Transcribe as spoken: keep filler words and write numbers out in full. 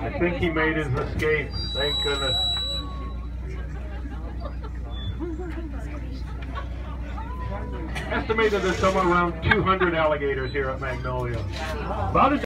I think he made his escape. Thank goodness. Estimated there's somewhere around two hundred alligators here at Magnolia. About a